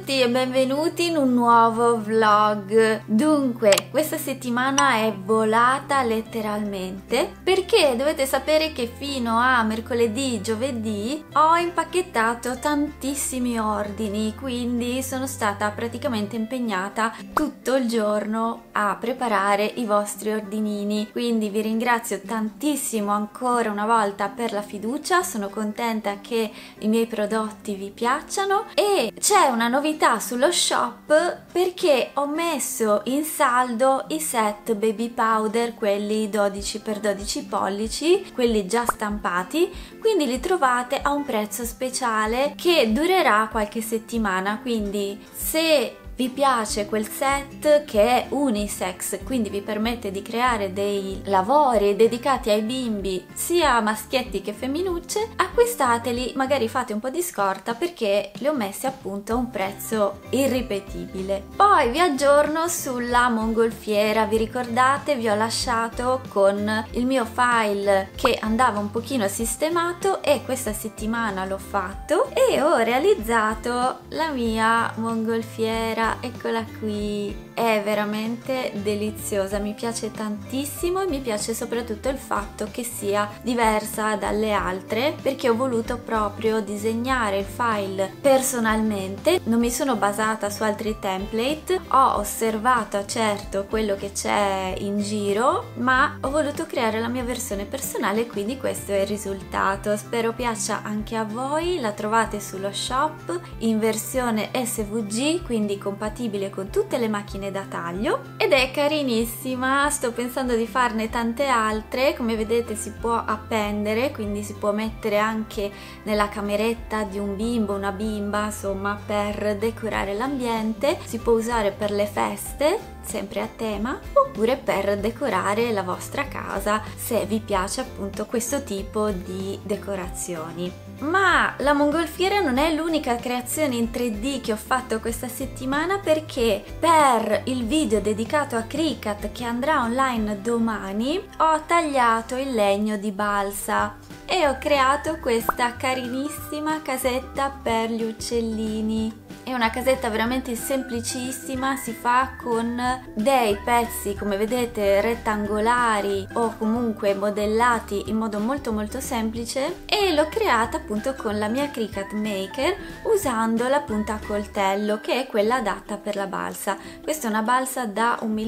tutti e benvenuti in un nuovo vlog. Dunque, questa settimana è volata letteralmente perché dovete sapere che fino a mercoledì, giovedì ho impacchettato tantissimi ordini, quindi sono stata praticamente impegnata tutto il giorno a preparare i vostri ordinini. Quindi vi ringrazio tantissimo ancora una volta per la fiducia, sono contenta che i miei prodotti vi piacciono e c'è una novità sullo shop perché ho messo in saldo i set baby powder, quelli 12x12 pollici, quelli già stampati, quindi li trovate a un prezzo speciale che durerà qualche settimana. Quindi se vi piace quel set che è unisex, quindi vi permette di creare dei lavori dedicati ai bimbi, sia maschietti che femminucce, acquistateli, magari fate un po' di scorta perché li ho messi appunto a un prezzo irripetibile. Poi vi aggiorno sulla mongolfiera, vi ricordate? Vi ho lasciato con il mio file che andava un pochino sistemato e questa settimana l'ho fatto e ho realizzato la mia mongolfiera. Eccola qui, è veramente deliziosa, mi piace tantissimo e mi piace soprattutto il fatto che sia diversa dalle altre perché ho voluto proprio disegnare il file personalmente, non mi sono basata su altri template, ho osservato certo quello che c'è in giro ma ho voluto creare la mia versione personale e quindi questo è il risultato. Spero piaccia anche a voi, la trovate sullo shop in versione SVG, quindi compatibile con tutte le macchine da taglio ed è carinissima. Sto pensando di farne tante altre, come vedete si può appendere, quindi si può mettere anche nella cameretta di un bimbo, una bimba, insomma per decorare l'ambiente, si può usare per le feste sempre a tema oppure per decorare la vostra casa se vi piace appunto questo tipo di decorazioni. Ma la mongolfiera non è l'unica creazione in 3D che ho fatto questa settimana perché per il video dedicato a Cricut che andrà online domani ho tagliato il legno di balsa e ho creato questa carinissima casetta per gli uccellini. È una casetta veramente semplicissima, si fa con dei pezzi come vedete rettangolari o comunque modellati in modo molto semplice e l'ho creata appunto con la mia Cricut Maker usando la punta a coltello che è quella adatta per la balsa. Questa è una balsa da 1,5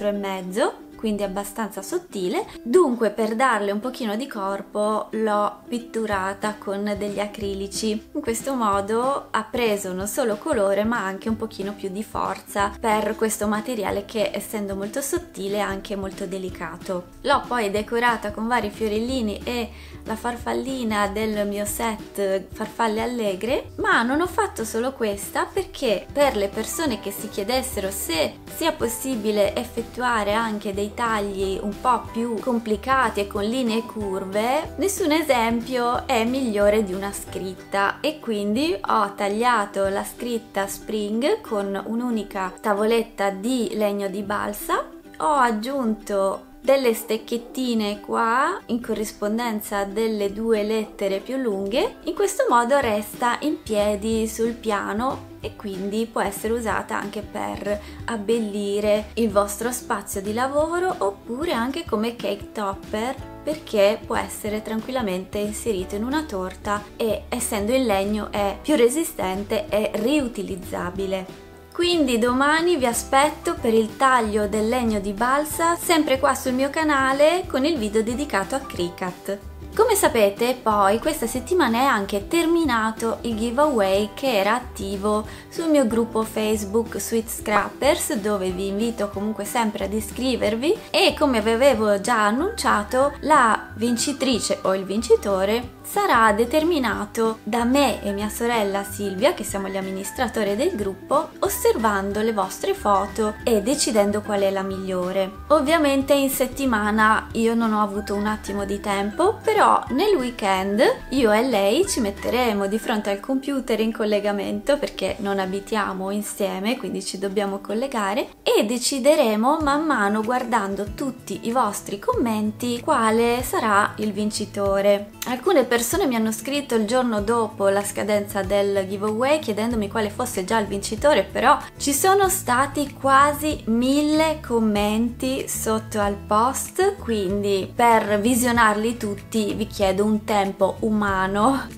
mm, quindi abbastanza sottile, dunque per darle un pochino di corpo l'ho pitturata con degli acrilici. In questo modo ha preso non solo colore ma anche un pochino più di forza per questo materiale che essendo molto sottile è anche molto delicato. L'ho poi decorata con vari fiorellini e la farfallina del mio set farfalle allegre, ma non ho fatto solo questa perché per le persone che si chiedessero se sia possibile effettuare anche dei tagli un po' più complicati e con linee curve, nessun esempio è migliore di una scritta e quindi ho tagliato la scritta Spring con un'unica tavoletta di legno di balsa, ho aggiunto delle stecchettine qua in corrispondenza delle due lettere più lunghe, in questo modo resta in piedi sul piano e quindi può essere usata anche per abbellire il vostro spazio di lavoro oppure anche come cake topper perché può essere tranquillamente inserito in una torta e essendo in legno è più resistente e riutilizzabile. Quindi domani vi aspetto per il taglio del legno di balsa, sempre qua sul mio canale con il video dedicato a Cricut. Come sapete poi questa settimana è anche terminato il giveaway che era attivo sul mio gruppo Facebook Sweet Scrappers, dove vi invito comunque sempre ad iscrivervi e come vi avevo già annunciato la vincitrice o il vincitore sarà determinato da me e mia sorella Silvia, che siamo gli amministratori del gruppo, osservando le vostre foto e decidendo qual è la migliore. Ovviamente in settimana io non ho avuto un attimo di tempo, però nel weekend io e lei ci metteremo di fronte al computer in collegamento perché non abitiamo insieme, quindi ci dobbiamo collegare e decideremo man mano guardando tutti i vostri commenti quale sarà il vincitore. Alcune persone persone mi hanno scritto il giorno dopo la scadenza del giveaway chiedendomi quale fosse già il vincitore, però ci sono stati quasi 1000 commenti sotto al post, quindi per visionarli tutti vi chiedo un tempo umano.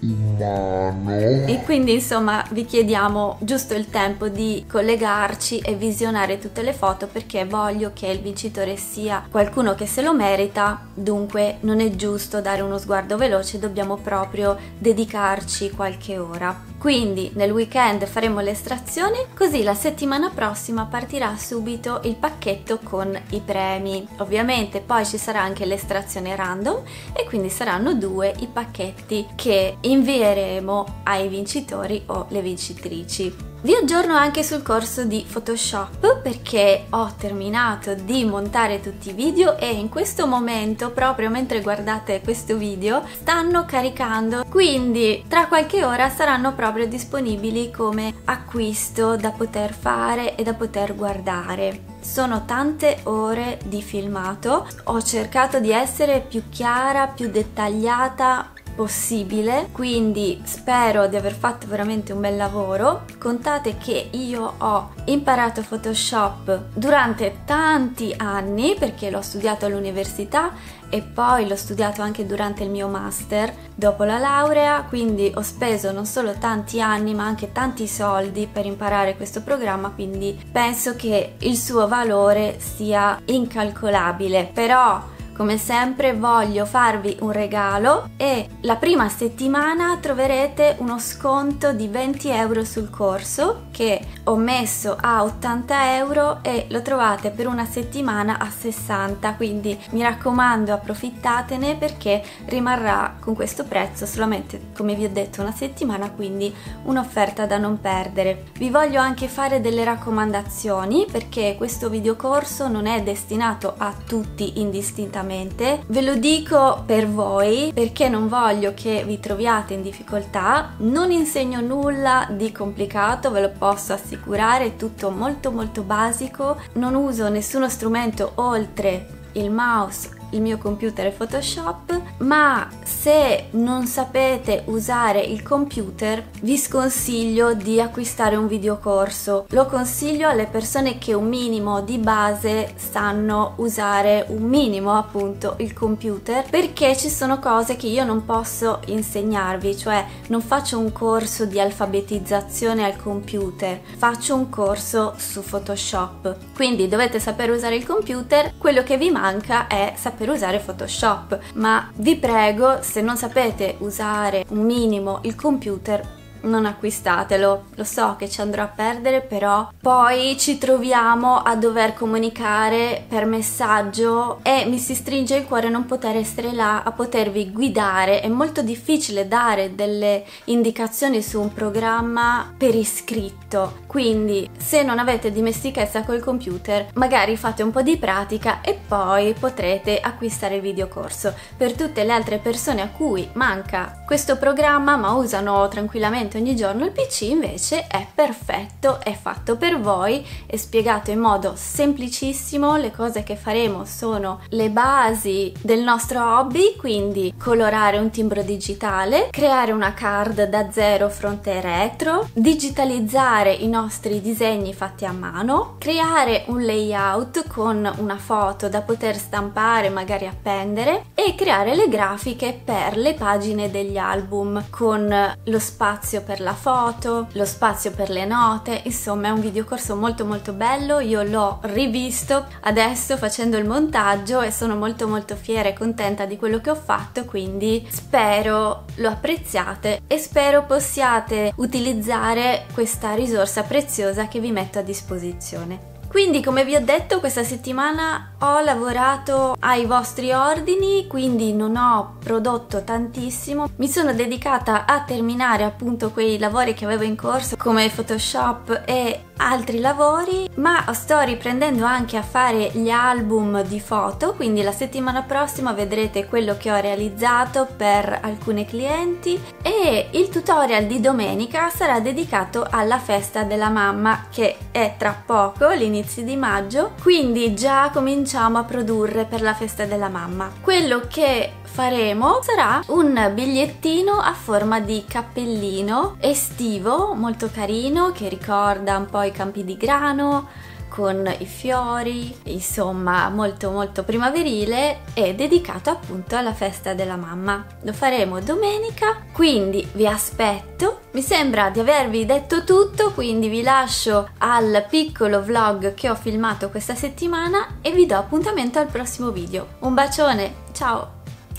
E quindi insomma vi chiediamo giusto il tempo di collegarci e visionare tutte le foto, perché voglio che il vincitore sia qualcuno che se lo merita, dunque non è giusto dare uno sguardo veloce, dobbiamo proprio dedicarci qualche ora. Quindi nel weekend faremo l'estrazione, così la settimana prossima partirà subito il pacchetto con i premi. Ovviamente poi ci sarà anche l'estrazione random e quindi saranno 2 i pacchetti che invieremo ai vincitori o le vincitrici. Vi aggiorno anche sul corso di Photoshop, perché ho terminato di montare tutti i video e in questo momento, proprio mentre guardate questo video, stanno caricando, quindi tra qualche ora saranno proprio disponibili come acquisto da poter fare e da poter guardare. Sono tante ore di filmato, ho cercato di essere più chiara, più dettagliata possibile, quindi spero di aver fatto veramente un bel lavoro. Contate che io ho imparato Photoshop durante tanti anni, perché l'ho studiato all'università e poi l'ho studiato anche durante il mio master dopo la laurea, quindi ho speso non solo tanti anni ma anche tanti soldi per imparare questo programma, quindi penso che il suo valore sia incalcolabile. Però come sempre voglio farvi un regalo e la prima settimana troverete uno sconto di 20 euro sul corso che ho messo a 80 euro e lo trovate per una settimana a 60, quindi mi raccomando approfittatene perché rimarrà con questo prezzo solamente, come vi ho detto, una settimana, quindi un'offerta da non perdere. Vi voglio anche fare delle raccomandazioni perché questo videocorso non è destinato a tutti indistintamente. Ve lo dico per voi perché non voglio che vi troviate in difficoltà. Non insegno nulla di complicato, ve lo posso assicurare, è tutto molto basico. Non uso nessuno strumento oltre il mouse, il mio computer e Photoshop, ma se non sapete usare il computer vi sconsiglio di acquistare un videocorso. Lo consiglio alle persone che un minimo di base sanno usare un minimo appunto il computer, perché ci sono cose che io non posso insegnarvi, cioè non faccio un corso di alfabetizzazione al computer, faccio un corso su Photoshop, quindi dovete sapere usare il computer, quello che vi manca è sapere usare Photoshop, ma vi prego, se non sapete usare un minimo il computer, non acquistatelo. Lo so che ci andrò a perdere, però poi ci troviamo a dover comunicare per messaggio e mi si stringe il cuore non poter essere là a potervi guidare. È molto difficile dare delle indicazioni su un programma per iscritto, quindi se non avete dimestichezza col computer magari fate un po' di pratica e poi potrete acquistare il videocorso. Per tutte le altre persone a cui manca questo programma ma usano tranquillamente ogni giorno il PC, invece è perfetto, è fatto per voi, è spiegato in modo semplicissimo. Le cose che faremo sono le basi del nostro hobby, quindi colorare un timbro digitale, creare una card da zero fronte e retro, digitalizzare i nostri disegni fatti a mano, creare un layout con una foto da poter stampare, magari appendere, e creare le grafiche per le pagine degli album con lo spazio per la foto, lo spazio per le note. Insomma è un videocorso molto bello. Io l'ho rivisto adesso facendo il montaggio e sono molto fiera e contenta di quello che ho fatto, quindi spero lo apprezziate e spero possiate utilizzare questa risorsa preziosa che vi metto a disposizione. Quindi, come vi ho detto, questa settimana ho lavorato ai vostri ordini, quindi non ho prodotto tantissimo. Mi sono dedicata a terminare appunto quei lavori che avevo in corso come Photoshop e altri lavori, ma sto riprendendo anche a fare gli album di foto, quindi la settimana prossima vedrete quello che ho realizzato per alcune clienti e il tutorial di domenica sarà dedicato alla festa della mamma che è tra poco, all'inizio di maggio, quindi già cominciamo a produrre per la festa della mamma. Quello che faremo sarà un bigliettino a forma di cappellino estivo molto carino che ricorda un po' i campi di grano con i fiori, insomma molto molto primaverile e dedicato appunto alla festa della mamma. Lo faremo domenica, quindi vi aspetto. Mi sembra di avervi detto tutto, quindi vi lascio al piccolo vlog che ho filmato questa settimana e vi do appuntamento al prossimo video. Un bacione, ciao!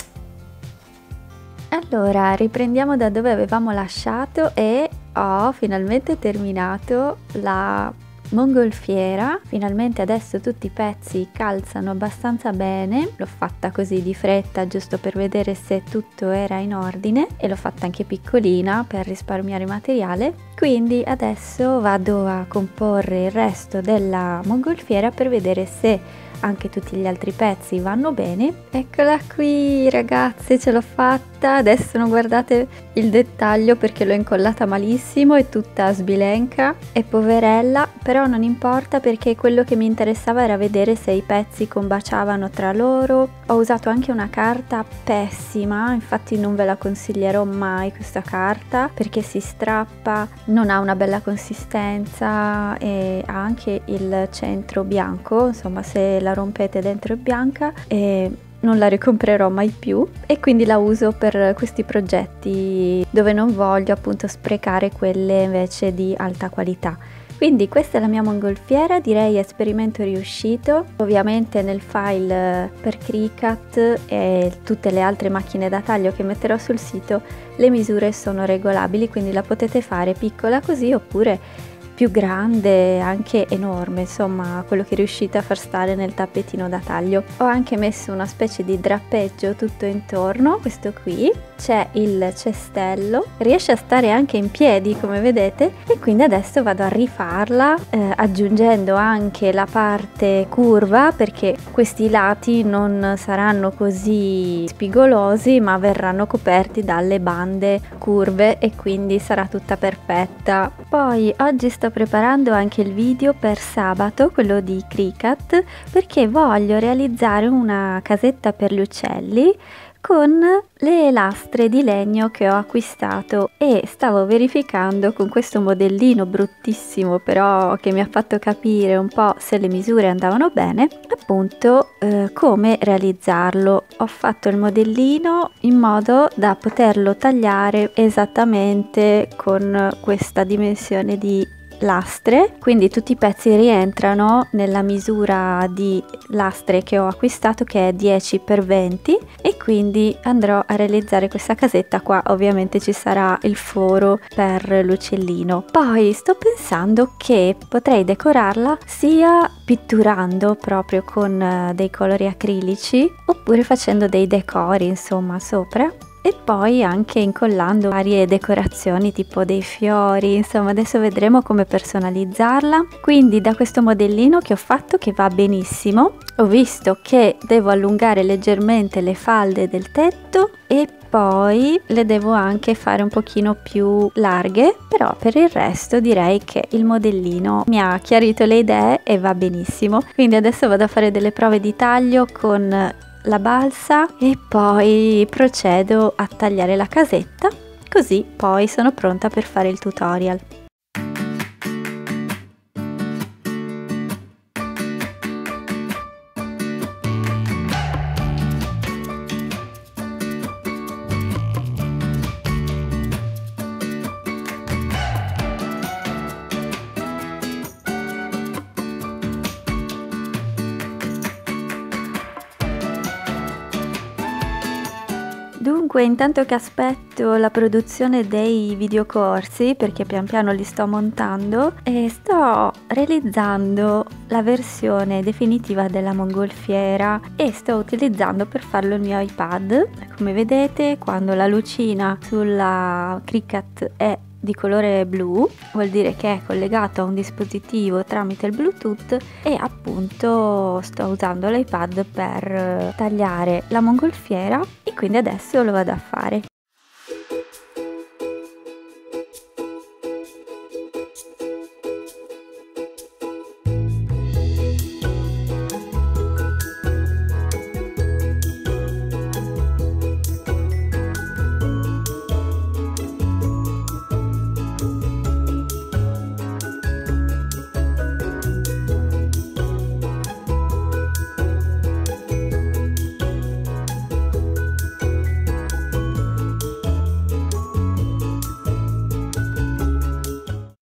Allora, riprendiamo da dove avevamo lasciato e ho finalmente terminato la mongolfiera. Finalmente adesso tutti i pezzi calzano abbastanza bene. L'ho fatta così di fretta giusto per vedere se tutto era in ordine e l'ho fatta anche piccolina per risparmiare materiale. Quindi adesso vado a comporre il resto della mongolfiera per vedere se anche tutti gli altri pezzi vanno bene. Eccola qui ragazze, ce l'ho fatta. Adesso non guardate il dettaglio perché l'ho incollata malissimo, è tutta sbilenca e poverella, però non importa perché quello che mi interessava era vedere se i pezzi combaciavano tra loro. Ho usato anche una carta pessima, infatti non ve la consiglierò mai questa carta perché si strappa, non ha una bella consistenza e ha anche il centro bianco, insomma se la rompete dentro è bianca e non la ricomprerò mai più e quindi la uso per questi progetti dove non voglio appunto sprecare quelle invece di alta qualità. Quindi questa è la mia mongolfiera, direi esperimento riuscito. Ovviamente nel file per Cricut e tutte le altre macchine da taglio che metterò sul sito le misure sono regolabili, quindi la potete fare piccola così oppure più grande, anche enorme, insomma quello che riuscite a far stare nel tappetino da taglio. Ho anche messo una specie di drappeggio tutto intorno, questo qui, c'è il cestello, riesce a stare anche in piedi come vedete e quindi adesso vado a rifarla aggiungendo anche la parte curva perché questi lati non saranno così spigolosi ma verranno coperti dalle bande curve e quindi sarà tutta perfetta. Poi oggi sto preparando anche il video per sabato, quello di Cricut, perché voglio realizzare una casetta per gli uccelli con le lastre di legno che ho acquistato e stavo verificando con questo modellino bruttissimo però che mi ha fatto capire un po' se le misure andavano bene appunto come realizzarlo. Ho fatto il modellino in modo da poterlo tagliare esattamente con questa dimensione di lastre, quindi tutti i pezzi rientrano nella misura di lastre che ho acquistato che è 10x20 e quindi andrò a realizzare questa casetta. Qua ovviamente ci sarà il foro per l'uccellino. Poi sto pensando che potrei decorarla sia pitturando proprio con dei colori acrilici oppure facendo dei decori insomma sopra e poi anche incollando varie decorazioni tipo dei fiori, insomma adesso vedremo come personalizzarla. Quindi da questo modellino che ho fatto che va benissimo ho visto che devo allungare leggermente le falde del tetto e poi le devo anche fare un pochino più larghe, però per il resto direi che il modellino mi ha chiarito le idee e va benissimo. Quindi adesso vado a fare delle prove di taglio con la balsa e poi procedo a tagliare la casetta, così poi sono pronta per fare il tutorial. Dunque, intanto che aspetto la produzione dei videocorsi, perché pian piano li sto montando, e sto realizzando la versione definitiva della mongolfiera e sto utilizzando per farlo il mio iPad. Come vedete, quando la lucina sulla Cricut è di colore blu vuol dire che è collegato a un dispositivo tramite il Bluetooth e appunto sto usando l'iPad per tagliare la mongolfiera e quindi adesso lo vado a fare.